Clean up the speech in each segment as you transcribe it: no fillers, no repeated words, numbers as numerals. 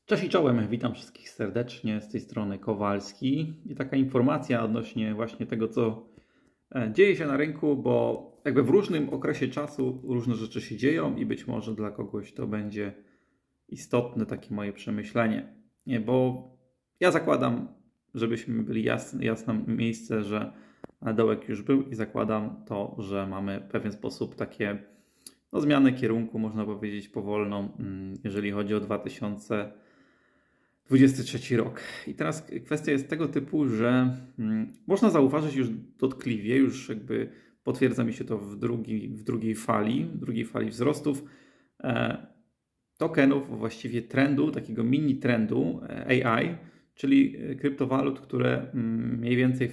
Cześć i czołem, witam wszystkich serdecznie, z tej strony Kowalski i taka informacja odnośnie właśnie tego, co dzieje się na rynku, bo jakby w różnym okresie czasu różne rzeczy się dzieją i być może dla kogoś to będzie istotne takie moje przemyślenie. Nie, bo ja zakładam, żebyśmy byli jasne miejsce, że dołek już był i zakładam to, że mamy w pewien sposób takie zmianę kierunku, można powiedzieć powolną, jeżeli chodzi o 2023 rok. I teraz kwestia jest tego typu, że można zauważyć już dotkliwie, już jakby potwierdza mi się to w drugiej fali wzrostów tokenów, właściwie trendu, takiego mini trendu AI, czyli kryptowalut, które mniej więcej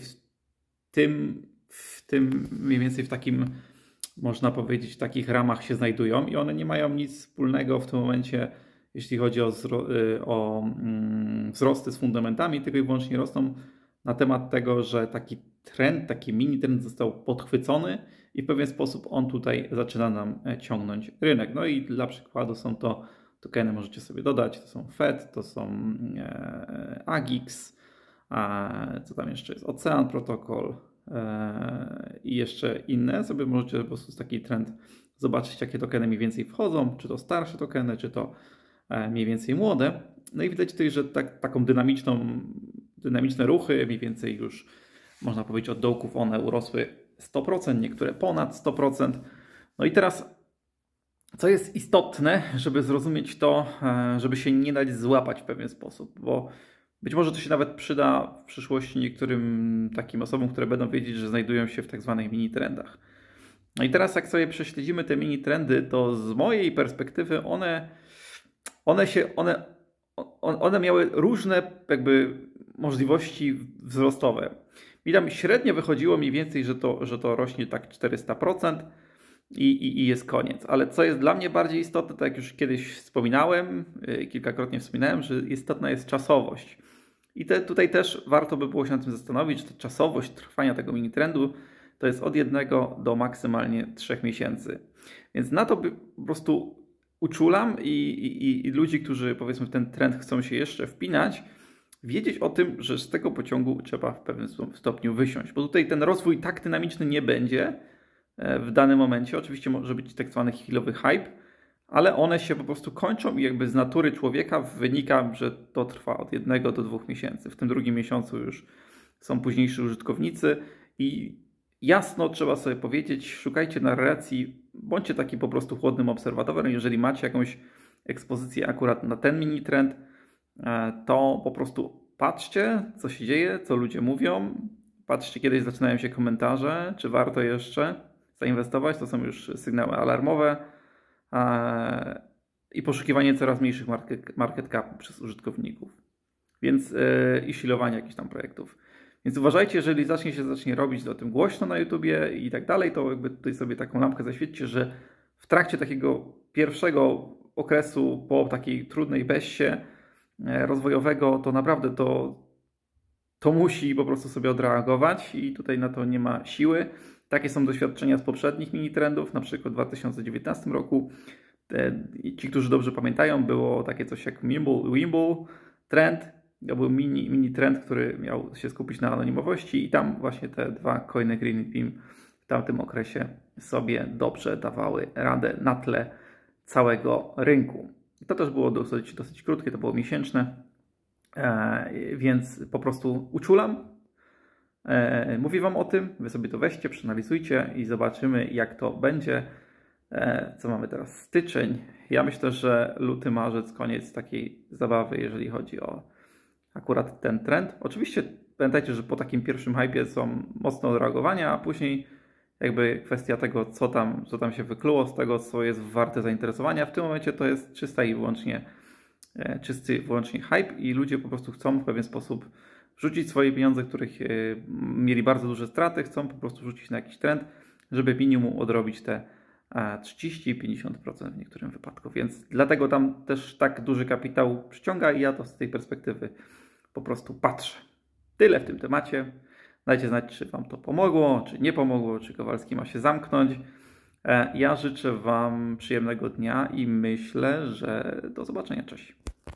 mniej więcej w takim, można powiedzieć, w takich ramach się znajdują i one nie mają nic wspólnego w tym momencie, jeśli chodzi o wzrosty z fundamentami, tylko i wyłącznie rosną na temat tego, że taki trend, taki mini trend został podchwycony i w pewien sposób on tutaj zaczyna nam ciągnąć rynek. No i dla przykładu są to tokeny, możecie sobie dodać, to są FED, to są AGIX, co tam jeszcze jest, Ocean Protocol i jeszcze inne. Sobie możecie po prostu taki trend zobaczyć, jakie tokeny mniej więcej wchodzą, czy to starsze tokeny, czy to mniej więcej młode. No i widać tutaj, że taką dynamiczne ruchy, mniej więcej już można powiedzieć od dołków one urosły 100%, niektóre ponad 100%. No i teraz, co jest istotne, żeby zrozumieć to, żeby się nie dać złapać w pewien sposób, bo być może to się nawet przyda w przyszłości niektórym takim osobom, które będą wiedzieć, że znajdują się w tak zwanych mini trendach. No i teraz jak sobie prześledzimy te mini trendy, to z mojej perspektywy one miały różne jakby możliwości wzrostowe. Mi tam średnio wychodziło mniej więcej, że to rośnie tak 400% i jest koniec. Ale co jest dla mnie bardziej istotne, tak jak już kiedyś wspominałem, kilkakrotnie wspominałem, że istotna jest czasowość. I tutaj też warto by było się nad tym zastanowić, że ta czasowość trwania tego mini trendu to jest od 1 do maksymalnie 3 miesięcy. Więc na to by po prostu uczulam i ludzi, którzy powiedzmy w ten trend chcą się jeszcze wpinać, wiedzieć o tym, że z tego pociągu trzeba w pewnym stopniu wysiąść. Bo tutaj ten rozwój tak dynamiczny nie będzie w danym momencie. Oczywiście może być tak zwany chwilowy hype, ale one się po prostu kończą i jakby z natury człowieka wynika, że to trwa od 1 do 2 miesięcy. W tym drugim miesiącu już są późniejsi użytkownicy i jasno trzeba sobie powiedzieć, szukajcie narracji, bądźcie taki po prostu chłodnym obserwatorem. Jeżeli macie jakąś ekspozycję akurat na ten mini trend, to po prostu patrzcie, co się dzieje, co ludzie mówią. Patrzcie, kiedyś zaczynają się komentarze, czy warto jeszcze zainwestować. To są już sygnały alarmowe i poszukiwanie coraz mniejszych market capów przez użytkowników. Więc i silowanie jakichś tam projektów. Więc uważajcie, jeżeli zacznie robić o tym głośno na YouTubie i tak dalej, to jakby tutaj sobie taką lampkę zaświećcie, że w trakcie takiego pierwszego okresu po takiej trudnej bessie rozwojowego, to naprawdę to musi po prostu sobie odreagować i tutaj na to nie ma siły. Takie są doświadczenia z poprzednich mini trendów, na przykład w 2019 roku. Ci, którzy dobrze pamiętają, było takie coś jak Wimble trend. To był mini trend, który miał się skupić na anonimowości i tam właśnie te dwa coiny Green Beam w tamtym okresie sobie dobrze dawały radę na tle całego rynku. I to też było dosyć krótkie, to było miesięczne, więc po prostu uczulam. Mówię Wam o tym, Wy sobie to weźcie, przeanalizujcie i zobaczymy, jak to będzie. Co mamy teraz? Styczeń. Ja myślę, że luty, marzec, koniec takiej zabawy, jeżeli chodzi o akurat ten trend. Oczywiście pamiętajcie, że po takim pierwszym hypie są mocne odreagowania, a później jakby kwestia tego, co tam się wykluło z tego, co jest warte zainteresowania. W tym momencie to jest czysty i wyłącznie hype i ludzie po prostu chcą w pewien sposób wrzucić swoje pieniądze, których mieli bardzo duże straty, chcą po prostu wrzucić na jakiś trend, żeby minimum odrobić te 30-50% w niektórym wypadku. Więc dlatego tam też tak duży kapitał przyciąga i ja to z tej perspektywy po prostu patrzę. Tyle w tym temacie. Dajcie znać, czy Wam to pomogło, czy nie pomogło, czy Kowalski ma się zamknąć. Ja życzę Wam przyjemnego dnia i myślę, że do zobaczenia. Cześć.